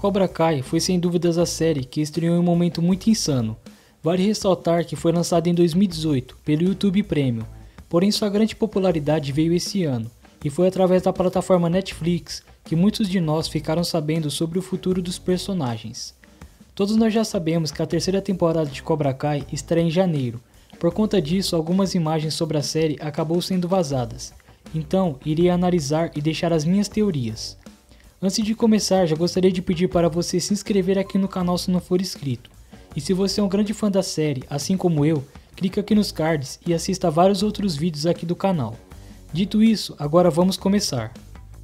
Cobra Kai foi sem dúvidas a série que estreou em um momento muito insano. Vale ressaltar que foi lançada em 2018 pelo YouTube Premium, porém sua grande popularidade veio esse ano, e foi através da plataforma Netflix que muitos de nós ficaram sabendo sobre o futuro dos personagens. Todos nós já sabemos que a terceira temporada de Cobra Kai estreia em janeiro. Por conta disso, algumas imagens sobre a série acabou sendo vazadas. Então, irei analisar e deixar as minhas teorias. Antes de começar, já gostaria de pedir para você se inscrever aqui no canal se não for inscrito. E se você é um grande fã da série, assim como eu, clica aqui nos cards e assista a vários outros vídeos aqui do canal. Dito isso, agora vamos começar.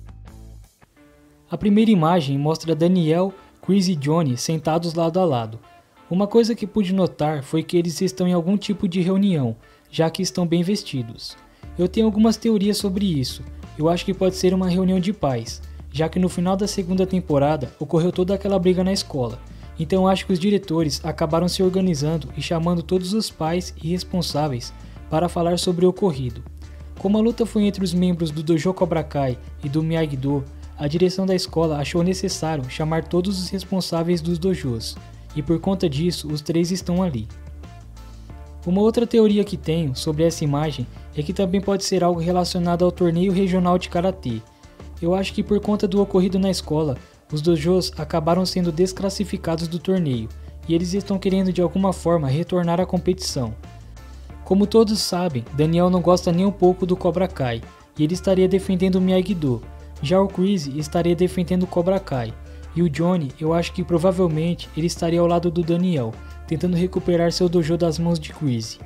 A primeira imagem mostra Daniel, Chris e Johnny sentados lado a lado. Uma coisa que pude notar foi que eles estão em algum tipo de reunião, já que estão bem vestidos. Eu tenho algumas teorias sobre isso. Eu acho que pode ser uma reunião de pais, já que no final da segunda temporada ocorreu toda aquela briga na escola. Então eu acho que os diretores acabaram se organizando e chamando todos os pais e responsáveis para falar sobre o ocorrido. Como a luta foi entre os membros do Dojo Cobra Kai e do Miyagi-Do, a direção da escola achou necessário chamar todos os responsáveis dos dojos, e por conta disso os três estão ali. Uma outra teoria que tenho sobre essa imagem é que também pode ser algo relacionado ao torneio regional de Karatê. Eu acho que por conta do ocorrido na escola, os dojos acabaram sendo desclassificados do torneio, e eles estão querendo de alguma forma retornar à competição. Como todos sabem, Daniel não gosta nem um pouco do Cobra Kai, e ele estaria defendendo o Miyagi-Do. Já o Chris estaria defendendo o Cobra Kai, e o Johnny eu acho que provavelmente ele estaria ao lado do Daniel, tentando recuperar seu dojo das mãos de Chris.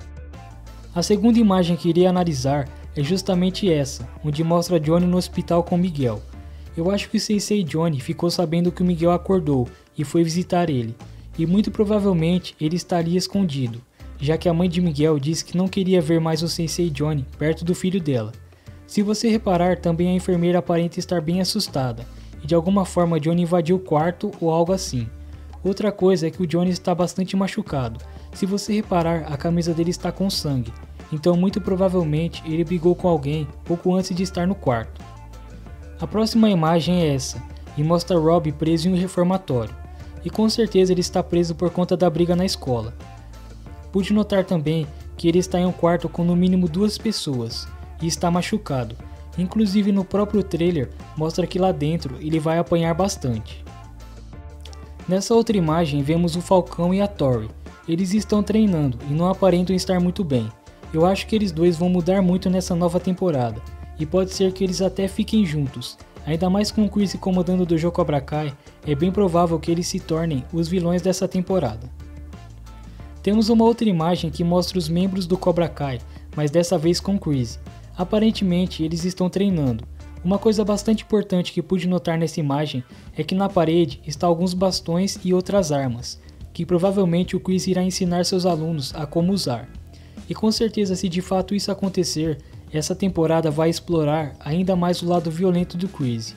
A segunda imagem que irei analisar é justamente essa, onde mostra Johnny no hospital com Miguel. Eu acho que o Sensei Johnny ficou sabendo que o Miguel acordou e foi visitar ele, e muito provavelmente ele estaria escondido, já que a mãe de Miguel disse que não queria ver mais o Sensei Johnny perto do filho dela. Se você reparar, também a enfermeira aparenta estar bem assustada, e de alguma forma Johnny invadiu o quarto ou algo assim. Outra coisa é que o Johnny está bastante machucado. Se você reparar, a camisa dele está com sangue, então muito provavelmente ele brigou com alguém pouco antes de estar no quarto. A próxima imagem é essa, e mostra Rob preso em um reformatório, e com certeza ele está preso por conta da briga na escola. Pude notar também que ele está em um quarto com no mínimo 2 pessoas, e está machucado. Inclusive no próprio trailer mostra que lá dentro ele vai apanhar bastante. Nessa outra imagem vemos o Falcão e a Tori. Eles estão treinando e não aparentam estar muito bem. Eu acho que eles dois vão mudar muito nessa nova temporada, e pode ser que eles até fiquem juntos. Ainda mais com o Chris comandando o Dojo Cobra Kai, é bem provável que eles se tornem os vilões dessa temporada. Temos uma outra imagem que mostra os membros do Cobra Kai, mas dessa vez com Chris. Aparentemente eles estão treinando. Uma coisa bastante importante que pude notar nessa imagem é que na parede estão alguns bastões e outras armas, que provavelmente o Chris irá ensinar seus alunos a como usar. E com certeza, se de fato isso acontecer, essa temporada vai explorar ainda mais o lado violento do Chris.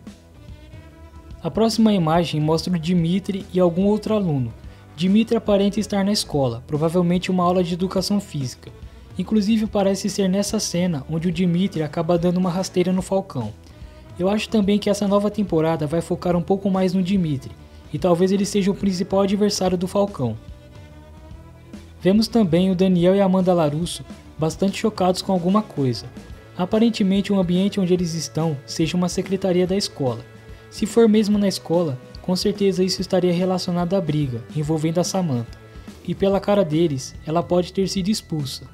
A próxima imagem mostra o Dimitri e algum outro aluno. Dimitri aparenta estar na escola, provavelmente uma aula de educação física. Inclusive parece ser nessa cena onde o Dimitri acaba dando uma rasteira no Falcão. Eu acho também que essa nova temporada vai focar um pouco mais no Dimitri, e talvez ele seja o principal adversário do Falcão. Vemos também o Daniel e a Amanda Larusso bastante chocados com alguma coisa. Aparentemente o ambiente onde eles estão seja uma secretaria da escola. Se for mesmo na escola, com certeza isso estaria relacionado à briga envolvendo a Samantha, e pela cara deles, ela pode ter sido expulsa.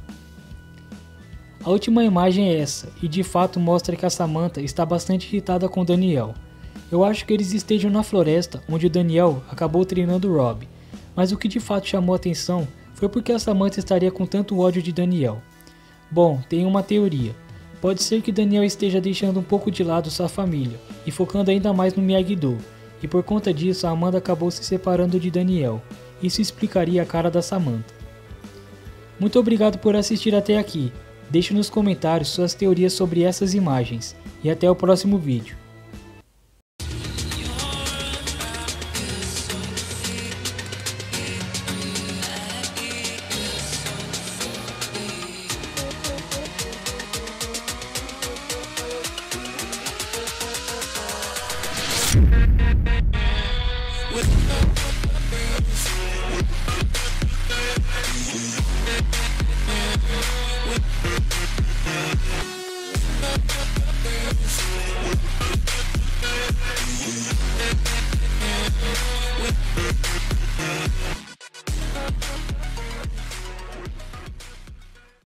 A última imagem é essa, e de fato mostra que a Samantha está bastante irritada com o Daniel. Eu acho que eles estejam na floresta onde o Daniel acabou treinando o Rob, mas o que de fato chamou a atenção foi porque a Samantha estaria com tanto ódio de Daniel. Bom, tem uma teoria. Pode ser que Daniel esteja deixando um pouco de lado sua família e focando ainda mais no Miyagi-Do, e por conta disso a Amanda acabou se separando de Daniel. Isso explicaria a cara da Samantha. Muito obrigado por assistir até aqui. Deixe nos comentários suas teorias sobre essas imagens, e até o próximo vídeo.